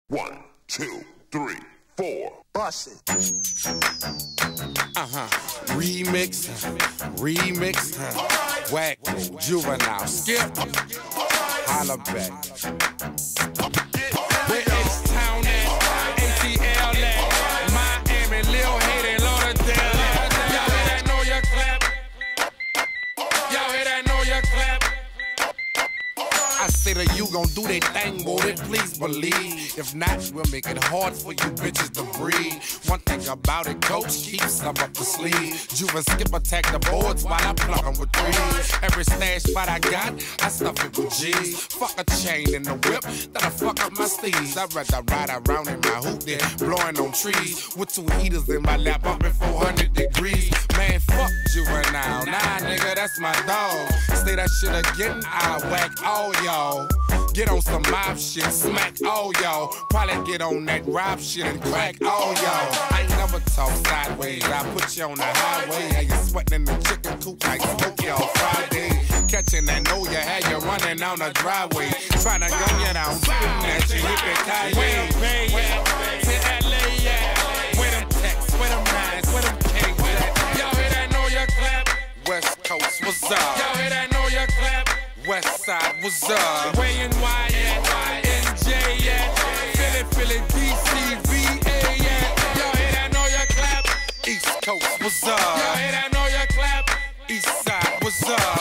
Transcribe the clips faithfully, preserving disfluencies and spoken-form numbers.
One, two, three, four. Bust it. Uh-huh. Remix, remix, huh? Whack, Juvenile, Skip, holla back. Where H-Town at? A T L at? Miami, Lil Haiti, Lauderdale at? Y'all hear that, know ya clap? Y'all hear that, know ya clap? I say that you gon' do that thing, boy, then please believe. If not, we'll make it hard for you bitches to breathe. One thing about it, coach, keep some up the sleeve. Juve and Skip attack the boards while I plug 'em with threes. Every stash spot I got, I stuff it with G's. Fuck a chain in the whip, that'll fuck up my steez. I'd rather ride around in my hoop than blowing on trees. With two heaters in my lap, up at four hundred degrees. Man, fuck Juvenile, nah nigga, that's my dog. Say that shit again, I'll whack all y'all. Get on some mob shit, smack all y'all. Probably get on that rob shit and crack all y'all. I ain't never talk sideways, I put you on the highway. How you sweating in the chicken coop like Smokey on Friday. Catching that know you had you running on the driveway. Trying to gun you down, spitting at you, hit the Kanye. Where them Bay at? To L A at? Where them texts, where them nines, where them K's at? Y'all hear that know you clap? West Coast, what's up? Y'all hear that know you clap? West Side, what's up? Way N Y at, N J at, Philly, Philly, D C, V A at. Y'all hear that, know ya clap? East Coast, what's up? Y'all hear that, know ya clap? East Side, what's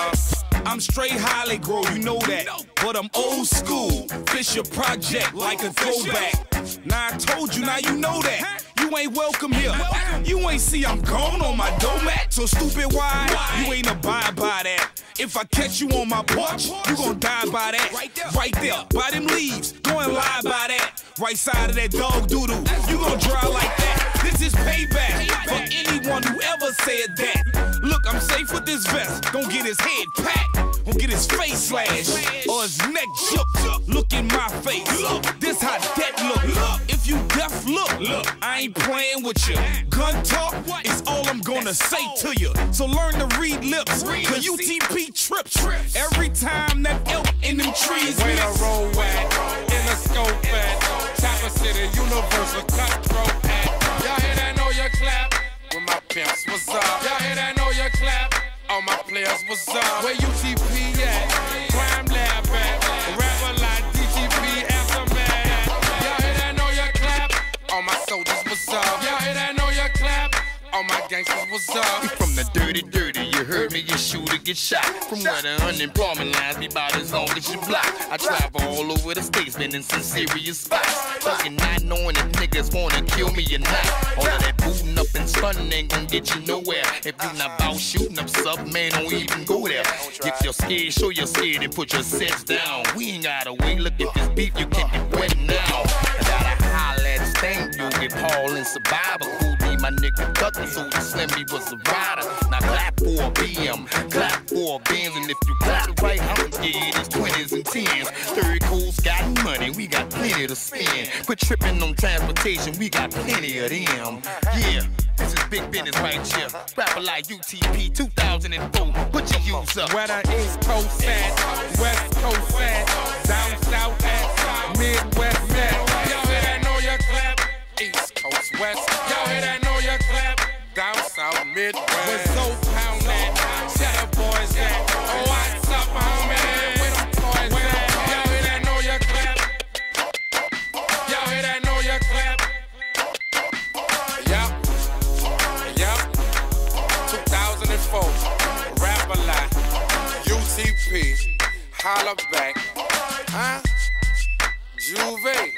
up? I'm straight Holly Grove, you know that. But I'm old school, Fisher Project like a throwback. Now I told you, now you know that. You ain't welcome here. You ain't see I'm gone on my doormat. So stupid, why? You ain't abide by that. If I catch you on my porch, you gon' die by that. Right there, by them leaves, go and lie by that. Right side of that dog doodle, you gon' dry like that. This is payback for anyone who ever said that. Look, I'm safe with this vest. Gon' get his head packed, gon' get his face slashed, or his neck shook. Look in my face, this how that look. If you deaf, look, I ain't playing with you. Gun talk is all I'm gonna say to you. So learn to read lips, cause U T P trips every time that elk in them trees. Where the roll at, in the scope at, Chopper City, Universal, cutthroat at. Y'all hear that, know ya clap? With my pimps, what's up? Y'all hear that, know ya clap? All my players, what's up? Where U T P at? Crime Lab at? Rapper like D T P, Aftermath. Y'all hear that, know ya clap? All my soldiers, what's up? Y'all hear that, know ya clap? All my gangsters, what's up? We from the dirty, dirty, you heard me, get shoot or get shot. From where the unemployment lines be about as long as you block. I travel all over the states, been in some serious spots. Talking not knowing if niggas wanna kill me or not. All of that booting up and stunning ain't gon' get you nowhere. If you not about shooting up sub, man, don't even go there. If you're scared, show you're scared and put your sets down. We ain't gotta wait, look at this beef, you can get wet now. I gotta holler at this thing, you get Paul and Survivor. Cool be my nigga Tucker, so the Slimmy was a rider. Now clap for a B M, clap for a Benz, and if you clap it right, I'm gonna give you these twenties and tens. Third Coast got money, we got plenty to spend. Quit tripping on transportation, we got plenty of them. Yeah, this is big business right here. Rapper like U T P two thousand four, put your use up. Where the East Coast at, West Coast at, down south at, Midwest at. Y'all hear that, know ya clap? East Coast, West. Y'all hear that, know ya clap? Down south, Midwest. Where Soul Pound at, Cheddar Boys at. Oh, what's up, homie? Where them toys at? Y'all hear that, know ya clap? Y'all hear that, know ya clap? Yup, yup. two thousand four, Rapper Lie, U T P, holla back, huh? Juve.